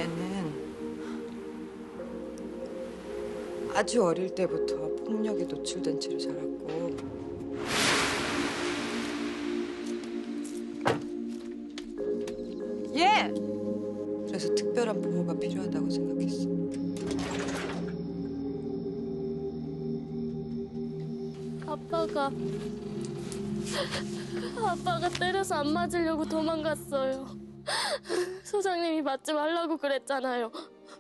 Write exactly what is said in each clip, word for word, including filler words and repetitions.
애는 아주 어릴 때부터 폭력에 노출된 채로 자랐고 예! 그래서 특별한 보호가 필요하다고 생각했어. 아빠가 아빠가 때려서 안 맞으려고 도망갔어요. 소장님이 맞지 말라고 그랬잖아요.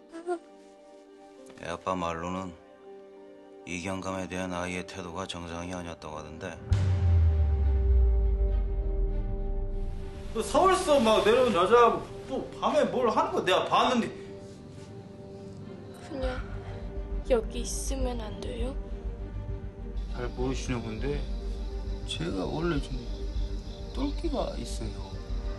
애 아빠 말로는 이경감에 대한 아이의 태도가 정상이 아니었다고 하던데. 또 서울서 막 내려온 여자하고 또 밤에 뭘 하는 거 내가 봤는데. 그냥 여기 있으면 안 돼요? 잘 모르시는 건데 제가 원래 좀 똘끼가 있어요.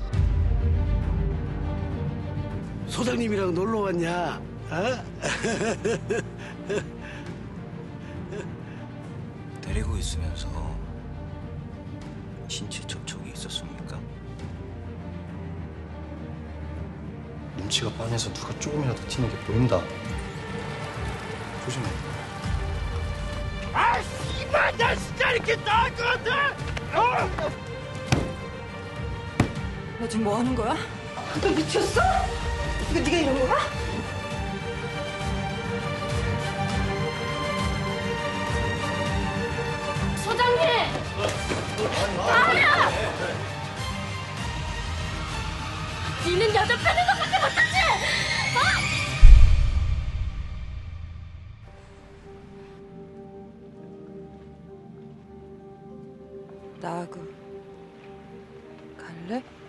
소장님이랑 놀러 왔냐? 어? 데리고 있으면서 신체 접촉이 있었습니까? 눈치가 빤해서 누가 조금이라도 튀는 게 보인다. 조심해. 아, 씨발! 나 진짜 이렇게 나을 것 같아! 어! 너 지금 뭐 하는 거야? 너 미쳤어? 이거 네가 이런 거야? 소장님! 나야! 니는 여자 패는 것밖에 못하지! 어? 나하고 갈래?